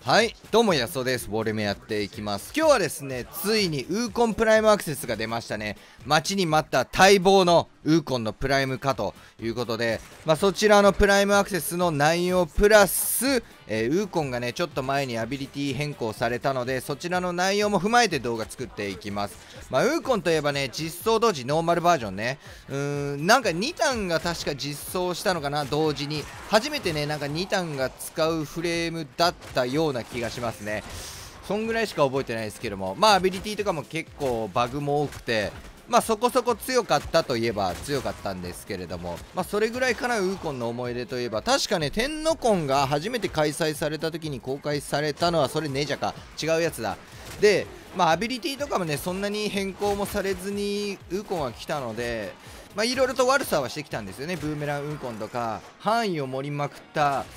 はい、どうもやすおです。ウォルメやっていきます。今日はですね、ついにウーコンプライムアクセスが出ましたね。待ちに待った待望のウーコンのプライム化ということで、そちらのプライムアクセスの内容プラス、ウーコンがね、ちょっと前にアビリティ変更されたので、そちらの内容も踏まえて動画作っていきます。ウーコンといえばね、実装同時ノーマルバージョンね、なんか2ターンが確か実装したのかな、同時に。初めてね、なんか2ターンが使うフレームだったような気がしますね。そんぐらいしか覚えてないですけども、アビリティとかも結構バグも多くて、そこそこ強かったといえば強かったんですけれども、それぐらいかな。ウーコンの思い出といえば、確かね、天のコンが初めて開催された時に公開されたのは、それネジャか、違うやつだ。で、アビリティとかもね、そんなに変更もされずに、ウーコンは来たので、いろいろと悪さはしてきたんですよね。ブーメランウーコンとか、範囲を盛りまくった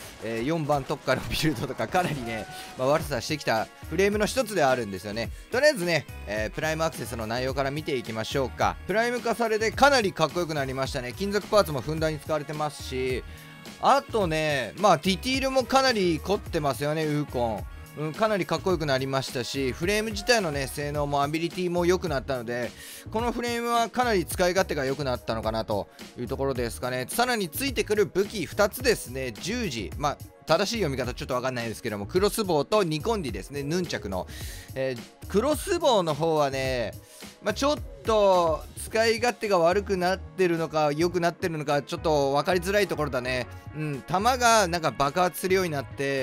、4番特化のビルドとか、かなりね、悪さしてきたフレームの一つではあるんですよね。とりあえずね、プライムアクセスの内容から見ていきましょうか。プライム化されてかなりかっこよくなりましたね。金属パーツもふんだんに使われてますし、あとね、ディティールもかなり凝ってますよね、ウーコン。かなりかっこよくなりましたし、フレーム自体のね、性能もアビリティも良くなったので、このフレームはかなり使い勝手が良くなったのかなというところですかね。さらについてくる武器2つですね。十字、正しい読み方ちょっとわかんないですけども、クロスボウとニコンディですね、ヌンチャクの。クロスボウの方はね、ちょっと使い勝手が悪くなってるのか良くなってるのかちょっと分かりづらいところだね。弾がなんか爆発するようになって、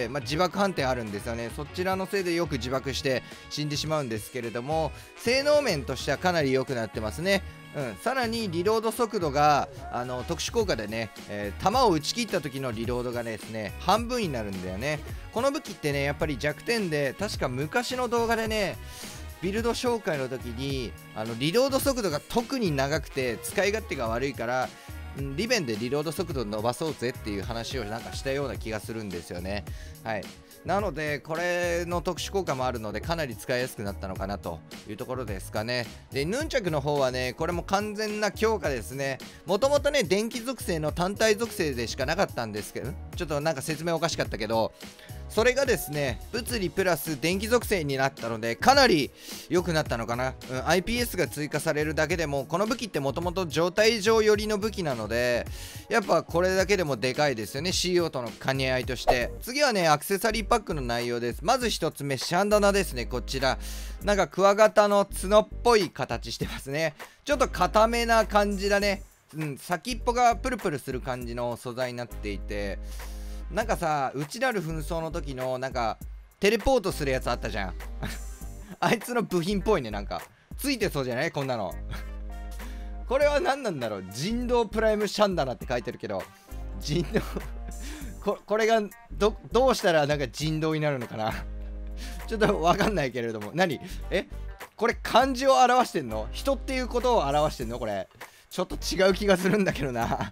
自爆判定あるんですよね。そちらのせいでよく自爆して死んでしまうんですけれども、性能面としてはかなり良くなってますね。さらにリロード速度が特殊効果でね、弾を打ち切った時のリロードがですね、半分になるんだよね。この武器ってね、やっぱり弱点で、確か昔の動画でね、ビルド紹介の時にリロード速度が特に長くて使い勝手が悪いから、リベンでリロード速度伸ばそうぜっていう話をなんかしたような気がするんですよね。はい、なのでこれの特殊効果もあるのでかなり使いやすくなったのかなというところですかね。でヌンチャクの方はね、これも完全な強化ですね。もともとね、電気属性の単体属性でしかなかったんですけど、ちょっとなんか説明おかしかったけど、それがですね、物理プラス電気属性になったのでかなり良くなったのかな。IPS が追加されるだけでも、この武器ってもともと状態上寄りの武器なので、やっぱこれだけでもでかいですよね、 CO との兼ね合いとして。次はね、アクセサリーパックの内容です。まず1つ目、シャンダナですね。こちらなんかクワガタの角っぽい形してますね。ちょっと固めな感じだね。先っぽがプルプルする感じの素材になっていて、なんかさ、内なる紛争の時のなんかテレポートするやつあったじゃんあいつの部品っぽいね。なんかついてそうじゃないこんなのこれは何なんだろう。人道プライムシャンダナって書いてるけど、人道これがどうしたらなんか人道になるのかなちょっとわかんないけれども、これ漢字を表してんの？人っていうことを表してんの？これちょっと違う気がするんだけどな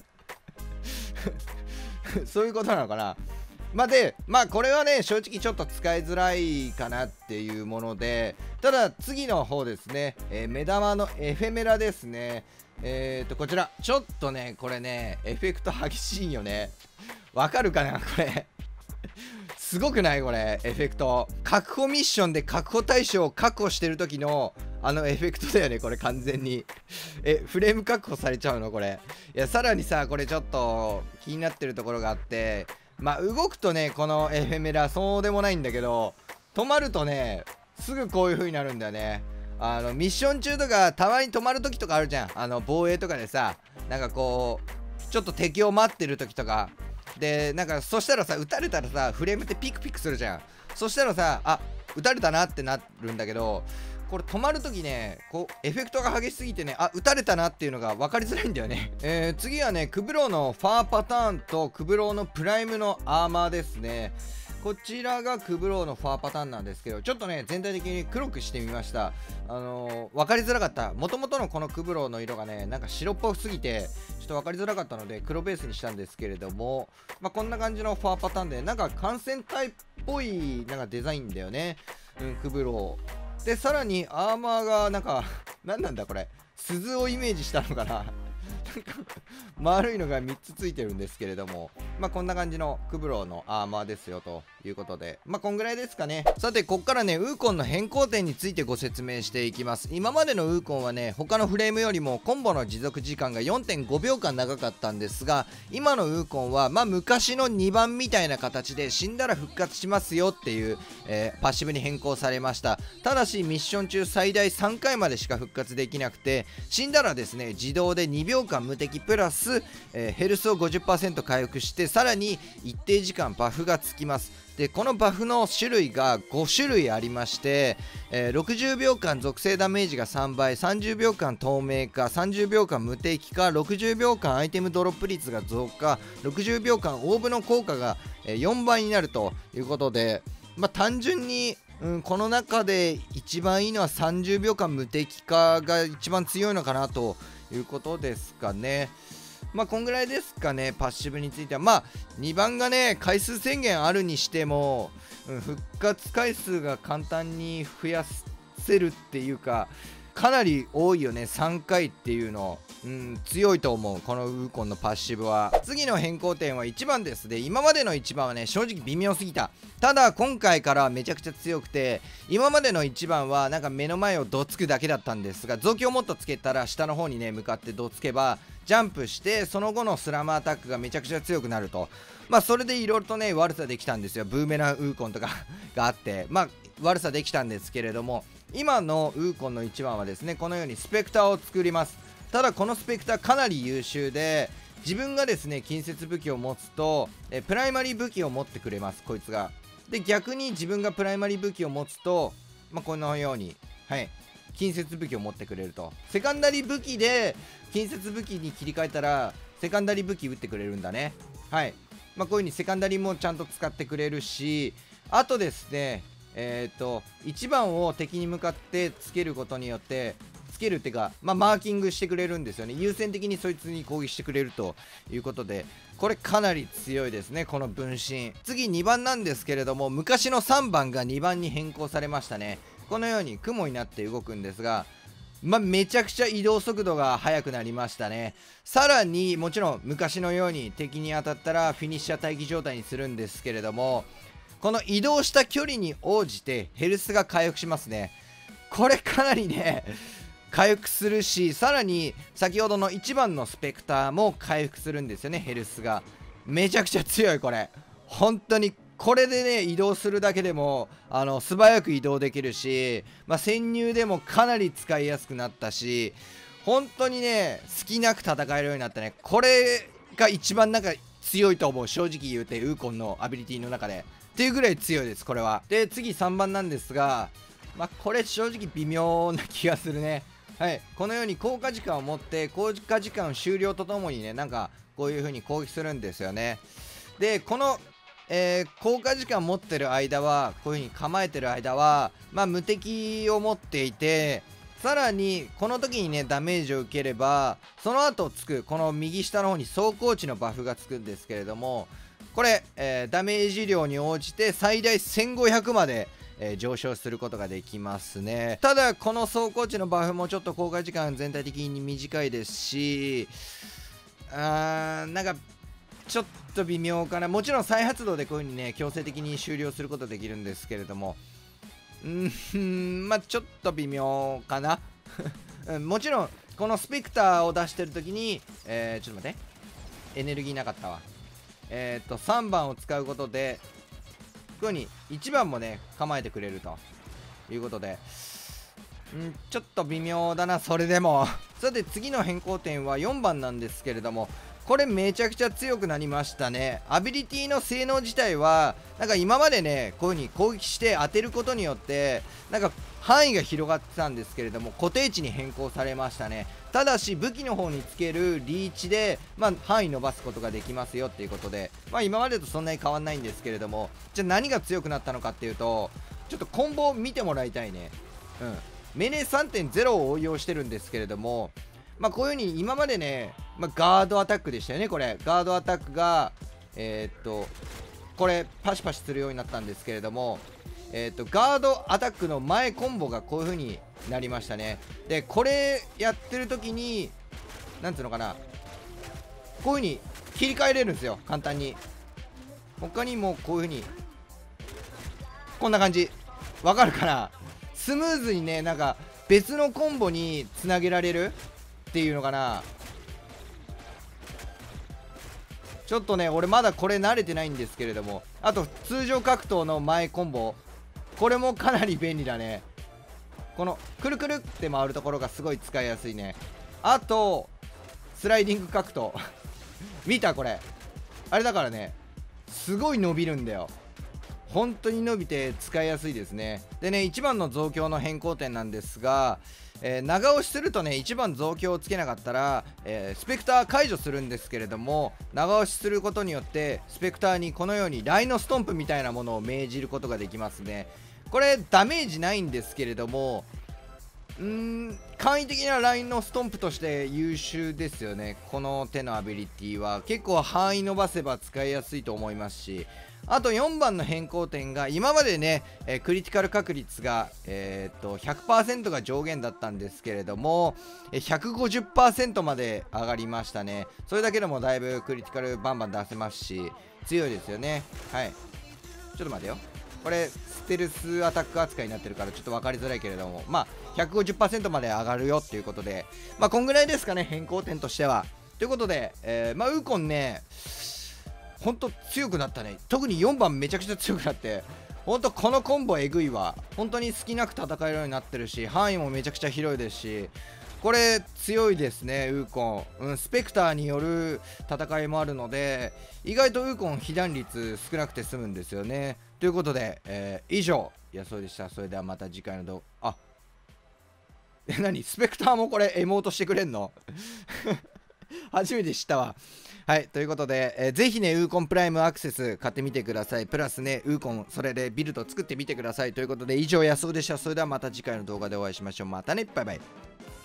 そういうことなのかな。これはね、正直ちょっと使いづらいかなっていうもので、ただ次の方ですね、目玉のエフェメラですね。こちらちょっとね、これね、エフェクト激しいよね。わかるかなこれすごくない？これエフェクト。確保ミッションで確保対象を確保してる時のエフェクトだよね、これ完全にフレーム確保されちゃうのこれ。いや、さらにさ、これちょっと気になってるところがあって、動くとね、このエフェメラそうでもないんだけど、止まるとね、すぐこういう風になるんだよね。ミッション中とかたまに止まる時とかあるじゃん。防衛とかでさ、なんかこうちょっと敵を待ってる時とかで、なんかそしたらさ、撃たれたらさ、フレームってピクピクするじゃん。そしたらさ、あ、撃たれたなってなるんだけど、これ止まるときね、こうエフェクトが激しすぎてね、あ、撃たれたなっていうのが分かりづらいんだよね次はね、クブローのファーパターンとクブローのプライムのアーマーですね。こちらがクブローのファーパターンなんですけど、ちょっとね、全体的に黒くしてみました。分かりづらかった。もともとのこのクブローの色がね、なんか白っぽすぎてちょっと分かりづらかったので黒ベースにしたんですけれども、こんな感じのファーパターンで、なんか艦船隊っぽいなんかデザインだよね。クブローで、さらにアーマーがなんか何なんだこれ、鈴をイメージしたのかななんか丸いのが3つついてるんですけれども、 まあこんな感じのクブロのアーマーですよということで、まあこんぐらいですかね。さてこっからねウーコンの変更点についてご説明していきます。今までのウーコンはね他のフレームよりもコンボの持続時間が 4.5 秒間長かったんですが、今のウーコンはまあ昔の2番みたいな形で死んだら復活しますよっていう、パッシブに変更されました。ただしミッション中最大3回までしか復活できなくて、死んだらですね自動で2秒間無敵プラス、ヘルスを 50% 回復して、さらに一定時間バフがつきます。でこのバフの種類が5種類ありまして、60秒間属性ダメージが3倍、30秒間透明化、30秒間無敵化、60秒間アイテムドロップ率が増加、60秒間オーブの効果が4倍になるということで、まあ単純にこの中で一番いいのは30秒間無敵化が一番強いのかなということですかね。まあこんぐらいですかね。パッシブについてはまあ2番がね回数制限あるにしても、復活回数が簡単に増やせるっていうか、かなり多いよね。3回っていうの、強いと思うこのウーコンのパッシブは。次の変更点は1番です。で今までの1番はね正直微妙すぎた。ただ今回からはめちゃくちゃ強くて、今までの1番はなんか目の前をどつくだけだったんですが、増強モッドつけたら下の方にね向かってどつけばジャンプしてその後のスラムアタックがめちゃくちゃ強くなると。まあそれでいろいろとね悪さできたんですよ。ブーメランウーコンとかがあってまあ悪さできたんですけれども、今のウーコンの1番はですねこのようにスペクターを作ります。ただこのスペクターかなり優秀で、自分がですね近接武器を持つとプライマリー武器を持ってくれますこいつが。で逆に自分がプライマリー武器を持つと、まあ、このように近接武器を持ってくれると。セカンダリー武器で近接武器に切り替えたらセカンダリー武器打ってくれるんだね。まあこういう風にセカンダリーもちゃんと使ってくれるし、あとですね1番を敵に向かってつけることによって、つけるっていうか、まあ、マーキングしてくれるんですよね。優先的にそいつに攻撃してくれるということで、これかなり強いですねこの分身。次2番なんですけれども、昔の3番が2番に変更されましたね。このように雲になって動くんですが、まあ、めちゃくちゃ移動速度が速くなりましたね。さらにもちろん昔のように敵に当たったらフィニッシャー待機状態にするんですけれども、この移動した距離に応じてヘルスが回復しますね。これかなりね回復するし、さらに先ほどの1番のスペクターも回復するんですよね。ヘルスがめちゃくちゃ強い。これ本当にこれでね移動するだけでも素早く移動できるし、まあ、潜入でもかなり使いやすくなったし、本当にね好きなく戦えるようになったね。これが一番なんか強いと思う、正直言うて。ウーコンのアビリティの中でっていうぐらい強いですこれは。で次3番なんですが、まあこれ正直微妙な気がするね。このように効果時間を持って、効果時間終了とともにねなんかこういう風に攻撃するんですよね。でこの効果時間持ってる間は、こういう風に構えてる間はまあ無敵を持っていて、さらにこの時にねダメージを受ければその後つくこの右下の方に走行値のバフがつくんですけれども、これ、ダメージ量に応じて最大1500まで、上昇することができますね。ただこの走行値のバフもちょっと効果時間全体的に短いですし、なんかちょっと微妙かな。もちろん再発動でこういう風にね強制的に終了することできるんですけれども、まあちょっと微妙かなもちろんこのスペクターを出してる時に、ちょっと待って、エネルギーなかったわ。3番を使うことでこういう風に1番もね構えてくれるということで、ちょっと微妙だなそれでもさて次の変更点は4番なんですけれども、これめちゃくちゃ強くなりましたね。アビリティの性能自体はなんか今までねこういう風に攻撃して当てることによってなんか範囲が広がってたんですけれども、固定値に変更されましたね。ただし武器の方につけるリーチで、まあ、範囲伸ばすことができますよっていうことで、まあ、今までとそんなに変わんないんですけれども、じゃあ何が強くなったのかっていうと、ちょっとコンボを見てもらいたいね。メネ 3.0 を応用してるんですけれども、まあこういう風に今までね、まあ、ガードアタックでしたよね。これガードアタックがこれパシパシするようになったんですけれども、ガードアタックの前コンボがこういう風になりましたね。でこれやってる時になんつうのかな、こういう風に切り替えれるんですよ簡単に。 他にもこういう風にこんな感じ、わかるかな。スムーズにね、なんか別のコンボにつなげられるっていうのかな。ちょっとね俺まだこれ慣れてないんですけれども、あと通常格闘の前コンボ、これもかなり便利だね。このくるくるって回るところがすごい使いやすいね。あとスライディング格闘見たこれ、あれだからね、すごい伸びるんだよ。本当に伸びて使いやすいですね。でね、一番の増強の変更点なんですが、長押しするとね、一番増強をつけなかったら、スペクター解除するんですけれども、長押しすることによってスペクターにこのようにライノストンプみたいなものを命じることができますね。これダメージないんですけれども、簡易的なラインのストンプとして優秀ですよね。この手のアビリティは結構範囲伸ばせば使いやすいと思いますし、あと4番の変更点が今までね、クリティカル確率が、100% が上限だったんですけれども、150% まで上がりましたね。それだけでもだいぶクリティカルバンバン出せますし強いですよね。はい、ちょっと待てよ、これステルスアタック扱いになってるからちょっと分かりづらいけれども、まあ 150% まで上がるよっていうことで、まあこんぐらいですかね、変更点としては。ということで、まあウーコンねほんと強くなったね。特に4番めちゃくちゃ強くなって、ほんとこのコンボえぐいわ。本当に好きなく戦えるようになってるし、範囲もめちゃくちゃ広いですし、これ強いですねウーコン、スペクターによる戦いもあるので、意外とウーコン被弾率少なくて済むんですよね。ということで、以上やそうでした。それではまた次回の動画。何スペクターもこれエモートしてくれんの初めて知ったわ。はい、ということで、ぜひねウーコンプライムアクセス買ってみてください。プラスねウーコンそれでビルド作ってみてください。ということで以上やそうでした。それではまた次回の動画でお会いしましょう。またね、バイバイ。